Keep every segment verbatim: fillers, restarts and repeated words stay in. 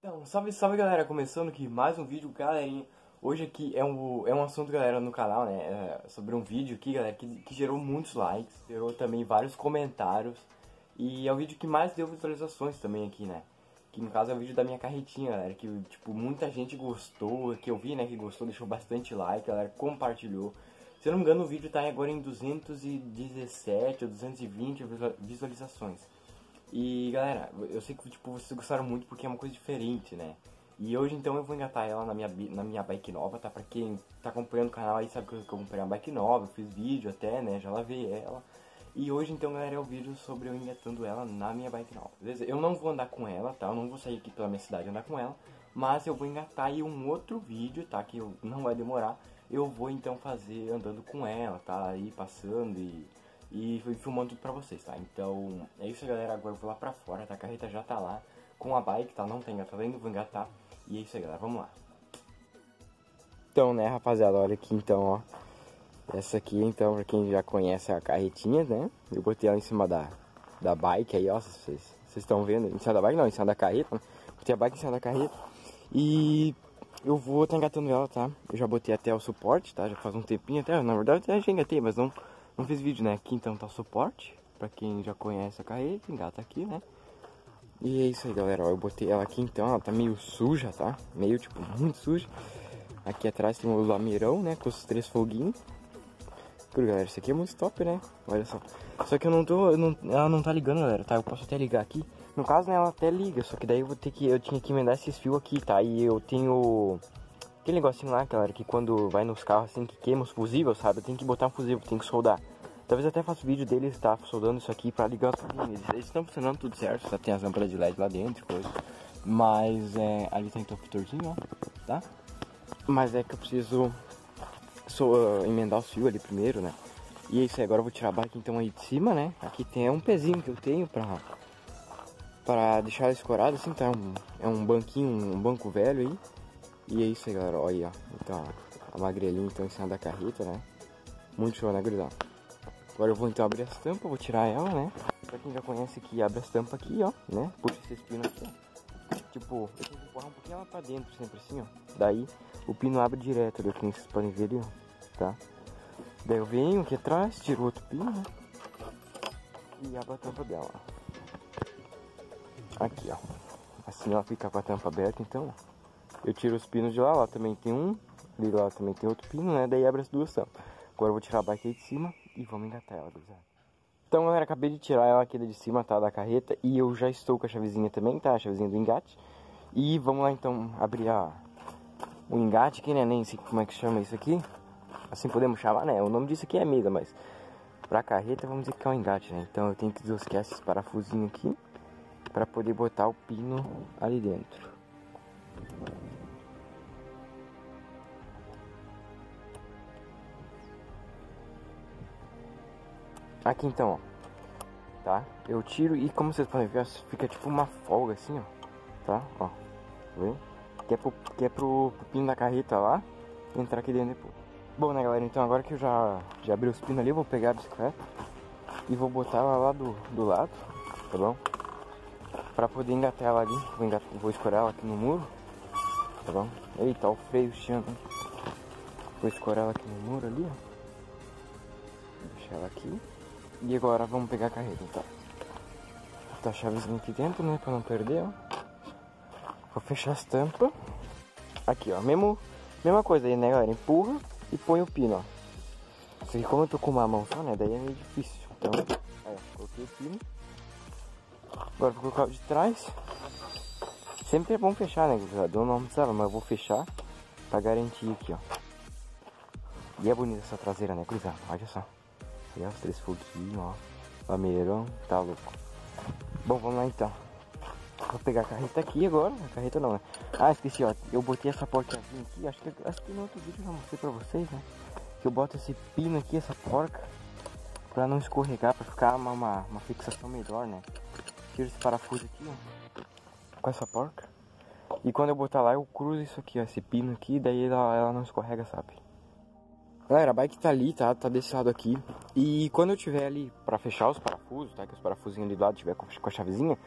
Então, salve, salve galera, começando aqui mais um vídeo, galerinha. Hoje aqui é um, é um assunto, galera, no canal, né, é sobre um vídeo aqui, galera, que, que gerou muitos likes, gerou também vários comentários. E é o vídeo que mais deu visualizações também aqui, né, que no caso é o vídeo da minha carretinha, galera, que tipo, muita gente gostou, que eu vi, né, que gostou, deixou bastante like, galera, compartilhou. Se eu não me engano o vídeo tá agora em duzentos e dezessete ou duzentos e vinte visualizações. E galera, eu sei que tipo, vocês gostaram muito porque é uma coisa diferente, né? E hoje então eu vou engatar ela na minha, na minha bike nova, tá? Pra quem tá acompanhando o canal aí sabe que eu, que eu comprei uma bike nova, eu fiz vídeo até, né? Já lavei ela. E hoje então, galera, é o vídeo sobre eu engatando ela na minha bike nova, beleza? Eu não vou andar com ela, tá? Eu não vou sair aqui pela minha cidade andar com ela. Mas eu vou engatar aí um outro vídeo, tá? Que eu, não vai demorar. Eu vou então fazer andando com ela, tá? Aí passando e... E fui filmando tudo pra vocês, tá? Então, é isso, galera. Agora eu vou lá pra fora, tá? A carreta já tá lá com a bike, tá? Não tem engatado ainda, vou engatar. E é isso aí, galera. Vamos lá. Então, né, rapaziada, olha aqui, então, ó. Essa aqui, então, pra quem já conhece a carretinha, né? Eu botei ela em cima da, da bike aí, ó. Vocês estão vendo? Em cima da bike? Não, em cima da carreta, né? Botei a bike em cima da carreta. E eu vou estar engatando ela, tá? Eu já botei até o suporte, tá? Já faz um tempinho até. Na verdade, até já engatei, mas não... Não fiz vídeo, né? Aqui então tá o suporte. Pra quem já conhece a carreta, engata aqui, né? E é isso aí, galera. Ó, eu botei ela aqui então. Ela tá meio suja, tá? Meio, tipo, muito suja. Aqui atrás tem o lameirão, né? Com os três foguinhos. Pô, galera, isso aqui é muito top, né? Olha só. Só que eu não tô... Eu não, ela não tá ligando, galera, tá? Eu posso até ligar aqui. No caso, né? Ela até liga. Só que daí eu vou ter que... Eu tinha que emendar esses fios aqui, tá? E eu tenho... Aquele negocinho lá, galera, que quando vai nos carros assim, que queima os fusíveis, sabe? Tem que botar um fusível, tem que soldar. Talvez até faça vídeo deles, tá? Soldando isso aqui pra ligar os turbines. Eles estão funcionando tudo certo, só tem as lâmpadas de L E D lá dentro, coisa. Mas, é... Ali tem interruptorzinho, ó, tá? Mas é que eu preciso so, uh, emendar os fios ali primeiro, né? E é isso aí, agora eu vou tirar a bike então aí de cima, né? Aqui tem um pezinho que eu tenho pra... Pra deixar ela escorada, assim, tá? Um, é um banquinho, um banco velho aí. E é isso aí, galera, olha aí, ó. Então, a magrelinha então em cima da carreta, né? Muito show, né, gurizão? Agora eu vou então abrir as tampas, vou tirar ela, né? Pra quem já conhece aqui, abre as tampas aqui, ó, né? Puxa esse pino aqui, ó. Tipo, eu tenho que empurrar um pouquinho ela pra dentro, sempre assim, ó. Daí, o pino abre direto ali, como vocês podem ver ali, ó. Tá? Daí eu venho aqui atrás, tiro outro pino, né? E abro a tampa dela, ó. Aqui, ó. Assim ela fica com a tampa aberta, então, ó. Eu tiro os pinos de lá, lá também tem um, ali lá também tem outro pino, né? Daí abre as duas tampas. Agora eu vou tirar a bike aí de cima e vamos engatar ela, gurizada. Então, galera, acabei de tirar ela aqui de cima, tá? Da carreta. E eu já estou com a chavezinha também, tá? A chavezinha do engate. E vamos lá, então, abrir a... o engate aqui, né? Nem sei como é que chama isso aqui. Assim podemos chamar, né? O nome disso aqui é mesa, mas... Pra carreta, vamos dizer que é o engate, né? Então eu tenho que desosquear esses parafusinhos aqui pra poder botar o pino ali dentro. Aqui então, ó, tá? Eu tiro e como vocês podem ver, fica tipo uma folga assim, ó, tá? Ó, vê? Que é pro, que é pro, pro pino da carreta lá entrar aqui dentro depois. Bom, né, galera, então agora que eu já, já abri os pinos ali, eu vou pegar a bicicleta e vou botar ela lá do, do lado, tá bom? Pra poder engatar ela ali, vou, engatar, vou escorar ela aqui no muro, tá bom? Eita, ó, o freio chiando, hein? Vou escorar ela aqui no muro ali, ó. Deixar ela aqui. E agora vamos pegar a carreta, então. Vou botar a chavezinha aqui dentro, né, pra não perder, ó. Vou fechar as tampas. Aqui, ó, mesmo, mesma coisa aí, né, galera? Empurra e põe o pino, ó. Só que como eu tô com uma mão só, né, daí é meio difícil. Então, aí, ó, coloquei o pino. Agora vou colocar o de trás. Sempre é bom fechar, né, gurizada? Eu não precisava, mas eu vou fechar pra garantir aqui, ó. E é bonita essa traseira, né, gurizada? Olha só. E os três foguinhos, ó. Lameirão, tá louco. Bom, vamos lá então. Vou pegar a carreta aqui agora. A carreta não, né? Ah, esqueci, ó. Eu botei essa porcazinha aqui. Acho que, acho que no outro vídeo eu já mostrei pra vocês, né? Que eu boto esse pino aqui, essa porca, pra não escorregar, pra ficar uma, uma, uma fixação melhor, né? Tiro esse parafuso aqui, ó. Com essa porca. E quando eu botar lá, eu cruzo isso aqui, ó. Esse pino aqui, daí ela, ela não escorrega, sabe? Galera, a bike tá ali, tá? Tá desse lado aqui. E quando eu tiver ali pra fechar os parafusos, tá? Que os parafusinhos ali do lado tiver com a chavezinha,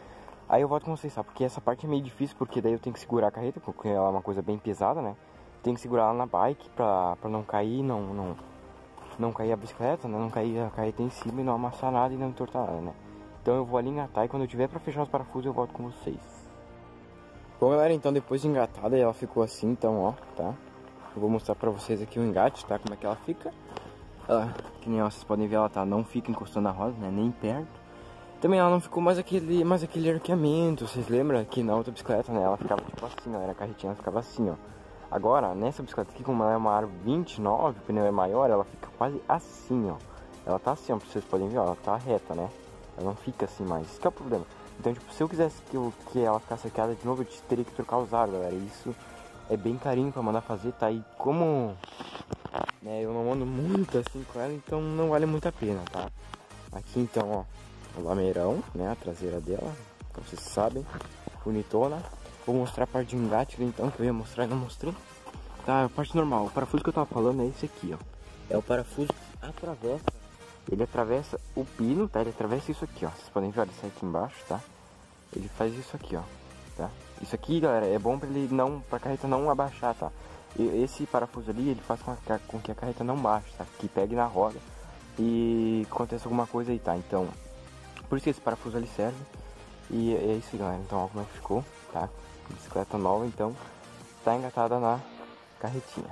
Aí eu volto com vocês, sabe? Porque essa parte é meio difícil, porque daí eu tenho que segurar a carreta, porque ela é uma coisa bem pesada, né? Tenho que segurar ela na bike pra, pra não cair, não, não, não cair a bicicleta, né? Não cair a carreta em cima e não amassar nada e não entortar nada, né? Então eu vou ali engatar e quando eu tiver pra fechar os parafusos eu volto com vocês. Bom, galera, então depois de engatada ela ficou assim, então, ó, tá? Eu vou mostrar pra vocês aqui o engate, tá? Como é que ela fica. Ela, que nem ó, vocês podem ver, ela tá, não fica encostando na roda, né? Nem perto. Também ela não ficou mais aquele, mais aquele arqueamento, vocês lembram que na outra bicicleta, né, ela ficava tipo assim, ó, era a carretinha, ela ficava assim, ó. Agora, nessa bicicleta aqui, como ela é uma aro vinte e nove, o pneu é maior, ela fica quase assim, ó. Ela tá assim, ó, vocês podem ver, ó, ela tá reta, né, ela não fica assim mais, isso que é o problema. Então, tipo, se eu quisesse que, eu, que ela ficasse arqueada de novo, eu teria que trocar os aros, galera, isso é bem carinho pra mandar fazer, tá? E como, né, eu não ando muito assim com ela, então não vale muito a pena, tá? Aqui, então, ó. O lameirão, né, a traseira dela, como vocês sabem, bonitona. Vou mostrar a parte de engate então, que eu ia mostrar e não mostrei. Tá, a parte normal, o parafuso que eu tava falando é esse aqui, ó. É o parafuso que atravessa, ele atravessa o pino, tá, ele atravessa isso aqui, ó. Vocês podem ver, ele sai aqui embaixo, tá. Ele faz isso aqui, ó, tá. Isso aqui, galera, é bom pra ele não, pra carreta não abaixar, tá. E esse parafuso ali, ele faz com, a, com que a carreta não baixe, tá, que pegue na roda e aconteça alguma coisa aí, tá. Então, por isso que esse parafuso ali serve. E é isso aí, galera. Então, ó como é que ficou, tá? Bicicleta nova, então, tá engatada na carretinha.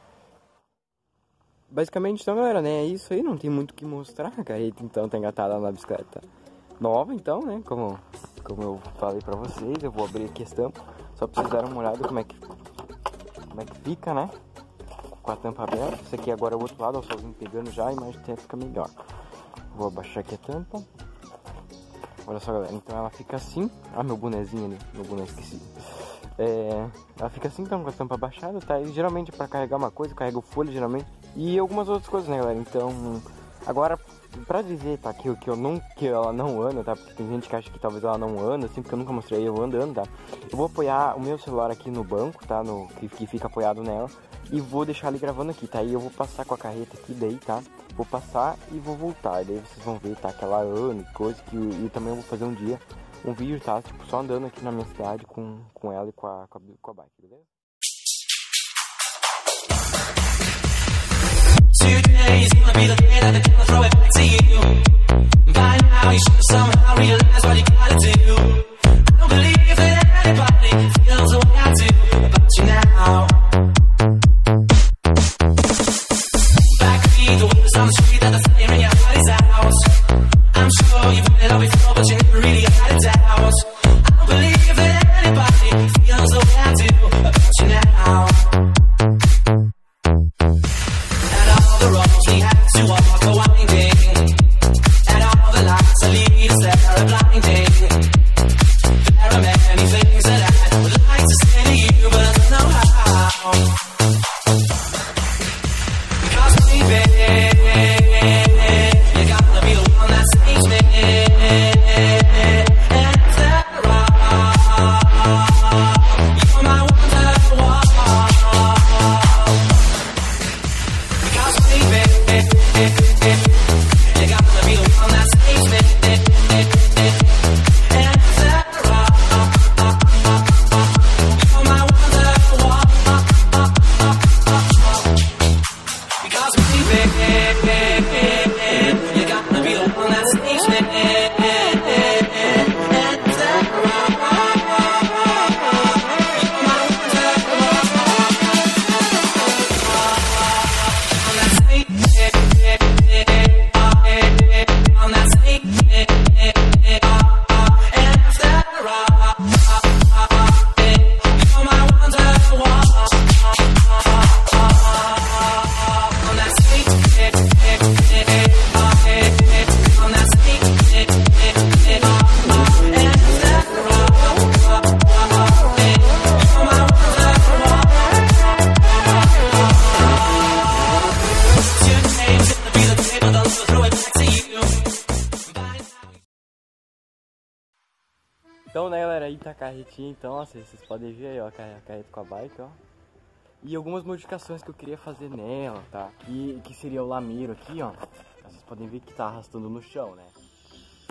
Basicamente, então, galera, né? É isso aí. Não tem muito o que mostrar. A carreta, então, tá engatada na bicicleta nova, então, né? Como, como eu falei pra vocês, eu vou abrir aqui a tampa. Só pra vocês darem uma olhada como é que, como é que fica, né? Com a tampa aberta. Isso aqui agora é o outro lado, ó, o solzinho pegando já, a imagem até fica melhor. Vou abaixar aqui a tampa. Olha só, galera, então ela fica assim. Ah, meu bonezinho ali, meu boné esqueci. É, ela fica assim, então, com a tampa baixada, tá? E geralmente pra carregar uma coisa, carrega o folha, geralmente. E algumas outras coisas, né, galera? Então, agora, pra dizer, tá, que, que, eu não, que ela não anda, tá? Porque tem gente que acha que talvez ela não anda, assim, porque eu nunca mostrei eu andando, tá? Eu vou apoiar o meu celular aqui no banco, tá? No, que, que fica apoiado nela. E vou deixar ele gravando aqui, tá? E eu vou passar com a carreta aqui daí, tá? Vou passar e vou voltar. E daí vocês vão ver, tá? Que ela anda e coisa. Que, e também eu vou fazer um dia um vídeo, tá? Tipo, só andando aqui na minha cidade com, com ela e com a, com a, com a bike, beleza? Today's gonna be the day that they're gonna throw it back to you. By now you should somehow realize what you gotta do. I don't believe that anybody feels the way I do about you now. Backbeat, the wheels on the street, that the flame in your heart is out. I'm sure you've heard it all before, but you never really had a doubt. I don't believe that anybody feels the way I do about you now. And all the roads we had to walk are winding, and all the lights that lead us there are blinding. There are many things that I would like to say to you, but I don't know how. Because baby, you're gonna be the one that saves me. And if they're wrong, you're my wonderwall. Because baby, you're gonna be the one that saves me. And if they're wrong, you're my wonderwall. Because baby, you're gonna be the one that saves me. Então, né, galera, aí tá a carretinha, então, ó, vocês, vocês podem ver aí, ó, a carreta com a bike, ó. E algumas modificações que eu queria fazer nela, tá? Que, que seria o lameiro aqui, ó. Vocês podem ver que tá arrastando no chão, né?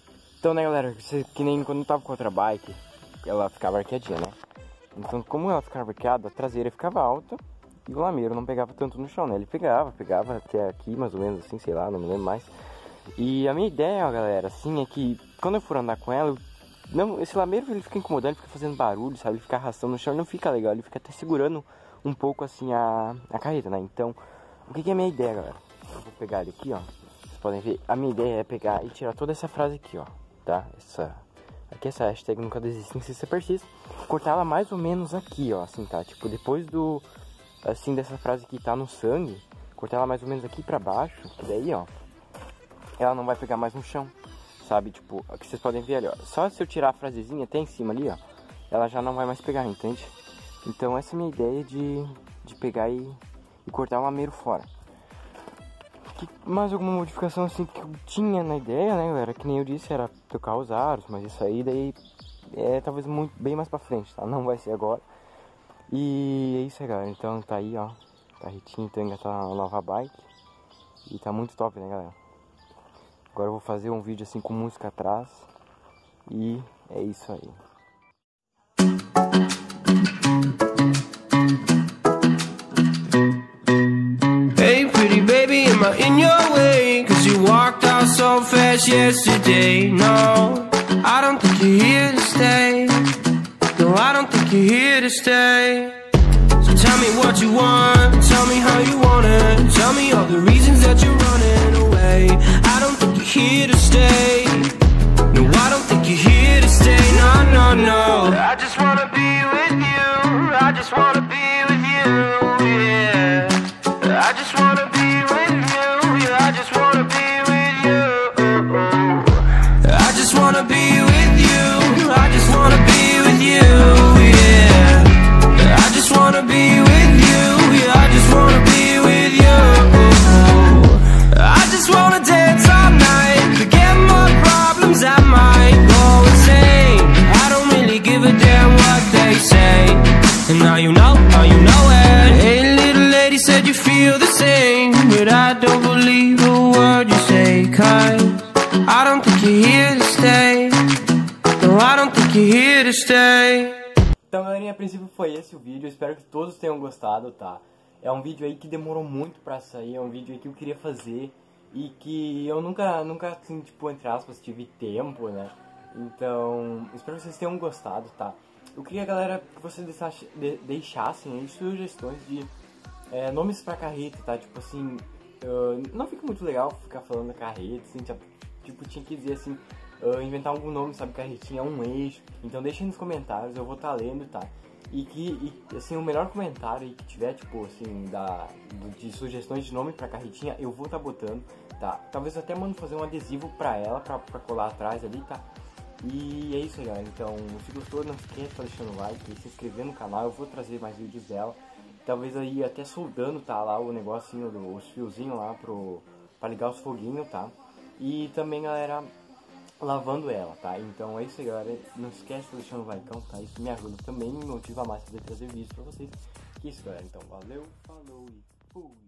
Então, né, galera, que nem quando eu tava com outra bike, ela ficava arqueadinha, né? Então, como ela ficava arqueada, a traseira ficava alta e o lameiro não pegava tanto no chão, né? Ele pegava, pegava até aqui, mais ou menos assim, sei lá, não me lembro mais. E a minha ideia, galera, assim, é que quando eu for andar com ela, eu... não, esse lameiro ele fica incomodando, ele fica fazendo barulho, sabe? Ele fica arrastando no chão, não fica legal, ele fica até segurando um pouco, assim, a, a carreta, né? Então, o que, que é a minha ideia, galera? Eu vou pegar ele aqui, ó. Vocês podem ver, a minha ideia é pegar e tirar toda essa frase aqui, ó, tá? Essa... Aqui essa hashtag nunca desiste, se você persiste. Cortar ela mais ou menos aqui, ó, assim, tá? Tipo, depois do... assim, dessa frase que tá no sangue, cortar ela mais ou menos aqui pra baixo, que daí, ó, ela não vai pegar mais no chão, sabe? Tipo, aqui vocês podem ver ali, ó. Só se eu tirar a frasezinha até em cima ali, ó, ela já não vai mais pegar, entende? Então essa é a minha ideia de, de pegar e, e cortar o lameiro fora. Que, mais alguma modificação assim que eu tinha na ideia, né, galera? Que nem eu disse, era trocar os aros, mas isso aí daí é talvez muito, bem mais pra frente, tá? Não vai ser agora. E é isso aí, galera. Então tá aí, ó, carretinha, então engatar uma nova bike. E tá muito top, né, galera? Agora eu vou fazer um vídeo assim com música atrás. E é isso aí. Hey pretty baby, am I in your way? Cause you walked out so fast yesterday. No, I don't think you're here to stay. No, I don't think you're here to stay. So tell me what you want, tell me how you want it. Tell me all the reasons that you're running away. I don't think you're here to stay. No, I don't think you're here to stay. No, no, no. I just wanna be with you. I just wanna be with you, yeah. I just wanna be with you. Yeah, I just wanna be with you. I just wanna be with you. I just wanna be with you, yeah. I just wanna be with you. Yeah, I just wanna be with you. I just wanna dance all night, forget my problems, I might go insane. I don't really give a damn what they say. And now you know, now you know it. Hey little lady, said you feel the same, but I don't believe a word you say. Cause I don't think you're here to stay. No, I don't think you're here to stay. Então, galerinha, a princípio foi esse o vídeo. Eu espero que todos tenham gostado, tá? É um vídeo aí que demorou muito pra sair. É um vídeo aí que eu queria fazer e que eu nunca, nunca assim, tipo, entre aspas, tive tempo, né? Então, espero que vocês tenham gostado, tá? Eu queria, galera, que vocês deixassem, de, deixassem aí sugestões de é, nomes pra carreta, tá? Tipo assim, uh, não fica muito legal ficar falando da carreta, assim, tipo, tipo tinha que dizer assim, uh, inventar algum nome, sabe, carretinha, um eixo. Então deixem nos comentários, eu vou estar tá lendo, tá? E que, e, assim, o melhor comentário aí que tiver, tipo, assim, da, de sugestões de nome pra carretinha, eu vou estar tá botando, tá? Talvez até mando fazer um adesivo pra ela, pra, pra colar atrás ali, tá? E é isso aí, galera. Então, se gostou, não esqueça de deixar o like e se inscrever no canal. Eu vou trazer mais vídeos dela. Talvez aí até soldando, tá? Lá o negocinho, do, os fiozinhos lá pro, pra ligar os foguinhos, tá? E também, galera, lavando ela, tá? Então é isso aí, galera. Não esquece de deixar o like, tá? Isso me ajuda também, me motiva mais a fazer trazer vídeos pra vocês. Que isso, galera. Então, valeu, falou e fui!